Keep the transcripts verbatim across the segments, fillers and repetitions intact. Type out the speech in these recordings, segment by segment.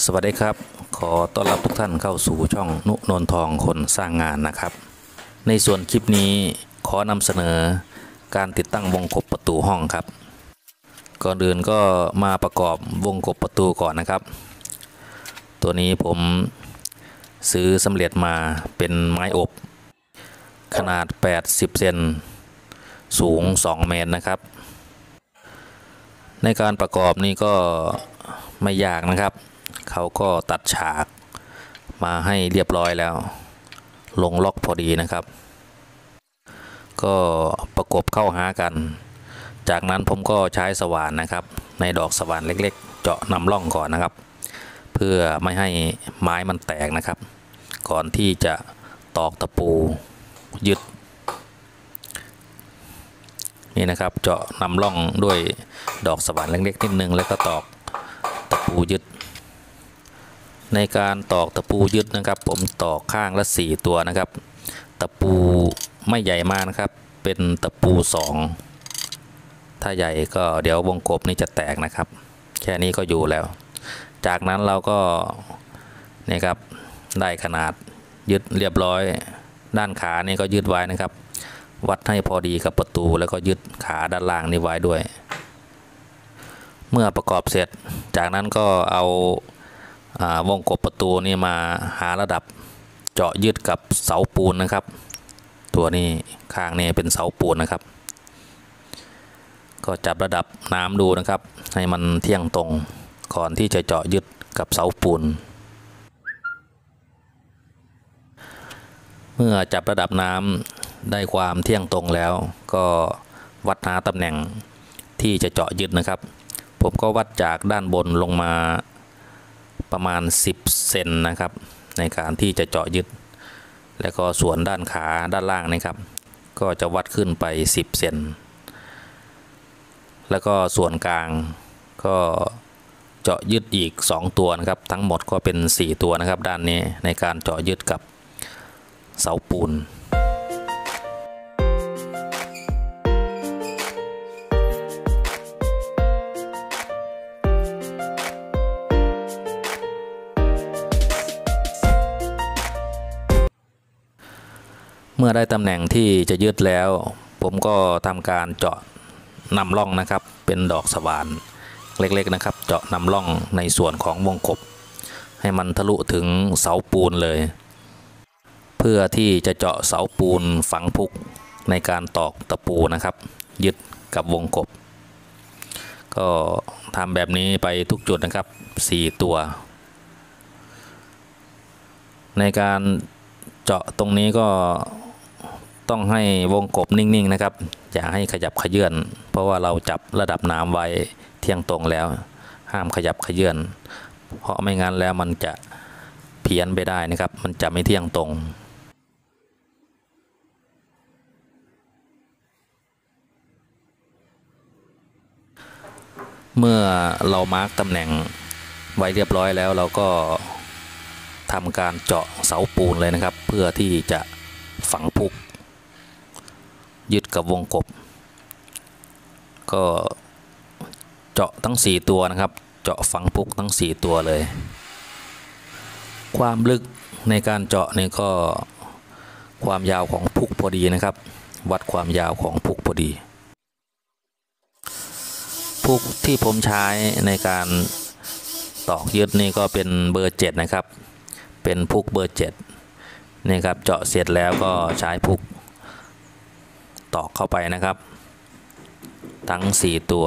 สวัสดีครับขอต้อนรับทุกท่านเข้าสู่ช่องนุนนทองคนสร้างงานนะครับในส่วนคลิปนี้ขอนำเสนอการติดตั้งวงกบประตูห้องครับก่อนอื่นก็มาประกอบวงกบประตูก่อนนะครับตัวนี้ผมซื้อสำเร็จมาเป็นไม้อบขนาดแปดสิบเซนสูงสองเมตรนะครับในการประกอบนี่ก็ไม่ยากนะครับเขาก็ตัดฉากมาให้เรียบร้อยแล้วลงล็อกพอดีนะครับก็ประกบเข้าหากันจากนั้นผมก็ใช้สว่านนะครับในดอกสว่านเล็กๆเจาะนำร่องก่อนนะครับเพื่อไม่ให้ไม้มันแตกนะครับก่อนที่จะตอกตะปูยึดนี่นะครับเจาะนำร่องด้วยดอกสว่านเล็กๆนิดนึงแล้วก็ตอกตะปูยึดในการตอกตะปูยึดนะครับผมตอกข้างละสี่ตัวนะครับตะปูไม่ใหญ่มากนะครับเป็นตะปูสองถ้าใหญ่ก็เดี๋ยววงกบนี้จะแตกนะครับแค่นี้ก็อยู่แล้วจากนั้นเราก็นี่ครับได้ขนาดยึดเรียบร้อยด้านขานี่ก็ยึดไว้นะครับวัดให้พอดีกับประตูแล้วก็ยึดขาด้านล่างนี่ไว้ด้วยเมื่อประกอบเสร็จจากนั้นก็เอาวงกบประตูนี่มาหาระดับเจาะยึดกับเสาปูนนะครับตัวนี้ข้างนี้เป็นเสาปูนนะครับก็จับระดับน้ำดูนะครับให้มันเที่ยงตรงก่อนที่จะเจาะยึดกับเสาปูนเมื่อจับระดับน้ำได้ความเที่ยงตรงแล้วก็วัดหาตำแหน่งที่จะเจาะยึดนะครับผมก็วัดจากด้านบนลงมาประมาณสิบเซนนะครับในการที่จะเจาะยึดแล้วก็ส่วนด้านขาด้านล่างนะครับก็จะวัดขึ้นไปสิบเซนแล้วก็ส่วนกลางก็เจาะยึดอีกสองตัวนะครับทั้งหมดก็เป็นสี่ตัวนะครับด้านนี้ในการเจาะยึดกับเสาปูนเมื่อได้ตำแหน่งที่จะยึดแล้วผมก็ทำการเจาะนำร่องนะครับเป็นดอกสว่านเล็กๆนะครับเจาะนำร่องในส่วนของวงกบให้มันทะลุถึงเสาปูนเลยเพื่อที่จะเจาะเสาปูนฝังพุกในการตอกตะปูนะครับยึดกับวงกบก็ทำแบบนี้ไปทุกจุดนะครับสี่ตัวในการเจาะตรงนี้ก็ต้องให้วงกบนิ่งๆนะครับอย่าให้ขยับขยื่นเพราะว่าเราจับระดับน้ำไว้เที่ยงตรงแล้วห้ามขยับขยื่นเพราะไม่งั้นแล้วมันจะเพี้ยนไปได้นะครับมันจะไม่เที่ยงตรงเมื่อเรามาร์กตำแหน่งไว้เรียบร้อยแล้วเราก็ทำการเจาะเสาปูนเลยนะครับเพื่อที่จะฝังพุกยึดกับวงกบก็เจาะทั้งสี่ตัวนะครับเจาะฝังพุกทั้งสี่ตัวเลยความลึกในการเจาะนี่ก็ความยาวของพุกพอดีนะครับวัดความยาวของพุกพอดีพุกที่ผมใช้ในการตอกยึดนี่ก็เป็นเบอร์เจ็ดนะครับเป็นพุกเบอร์เจ็ดนี่ครับเจาะเสร็จแล้วก็ใช้พุกตอกเข้าไปนะครับทั้งสี่ตัว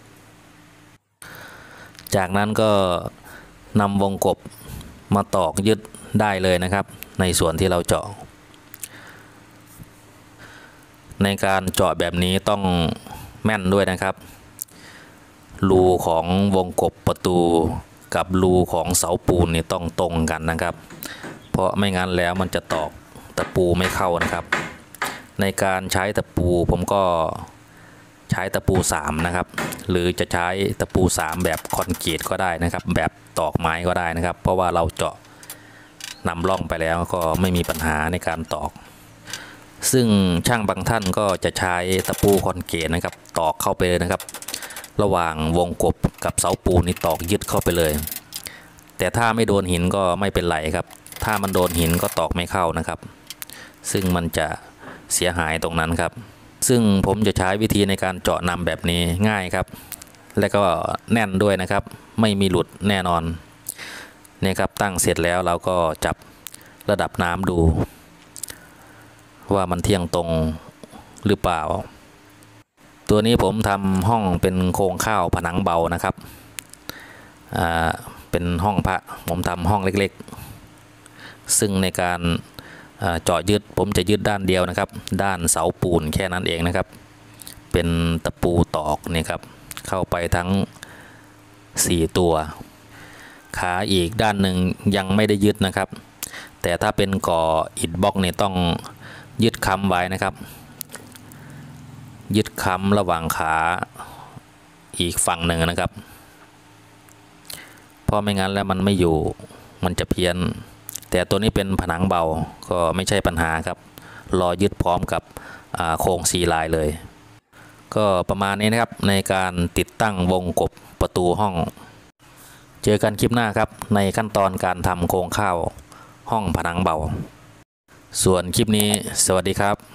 จากนั้นก็นำวงกบมาตอกยึดได้เลยนะครับในส่วนที่เราเจาะในการเจาะแบบนี้ต้องแม่นด้วยนะครับรูของวงกบประตูกับรูของเสาปูนนี่ต้องตรงกันนะครับเพราะไม่งั้นแล้วมันจะตอกตะปูไม่เข้านะครับในการใช้ตะปูผมก็ใช้ตะปูสามนะครับหรือจะใช้ตะปูสามแบบคอนกรีตก็ได้นะครับแบบตอกไม้ก็ได้นะครับเพราะว่าเราเจาะนำร่องไปแล้วก็ไม่มีปัญหาในการตอกซึ่งช่างบางท่านก็จะใช้ตะปูคอนกรีตนะครับตอกเข้าไปเลยนะครับระหว่างวงกบกับเสาปูนนี่ตอกยึดเข้าไปเลยแต่ถ้าไม่โดนหินก็ไม่เป็นไรครับถ้ามันโดนหินก็ตอกไม่เข้านะครับซึ่งมันจะเสียหายตรงนั้นครับซึ่งผมจะใช้วิธีในการเจาะนำแบบนี้ง่ายครับและก็แน่นด้วยนะครับไม่มีหลุดแน่นอนนี่ครับตั้งเสร็จแล้วเราก็จับระดับน้ำดูว่ามันเที่ยงตรงหรือเปล่าตัวนี้ผมทำห้องเป็นโครงข้าวผนังเบานะครับอ่าเป็นห้องพระผมทำห้องเล็กๆซึ่งในการเจาะยึดผมจะยึดด้านเดียวนะครับด้านเสาปูนแค่นั้นเองนะครับเป็นตะปูตอกนี่ครับเข้าไปทั้งสี่ตัวขาอีกด้านหนึ่งยังไม่ได้ยึดนะครับแต่ถ้าเป็นก่ออิฐบล็อกเนี่ยต้องยึดค้ำไว้นะครับยึดค้ำระหว่างขาอีกฝั่งหนึ่งนะครับเพราะไม่งั้นแล้วมันไม่อยู่มันจะเพี้ยนแต่ตัวนี้เป็นผนังเบาก็ไม่ใช่ปัญหาครับรอยึดพร้อมกับโครงสี่ลายเลยก็ประมาณนี้นะครับในการติดตั้งวงกบประตูห้องเจอกันคลิปหน้าครับในขั้นตอนการทำโครงข้าวห้องผนังเบาส่วนคลิปนี้สวัสดีครับ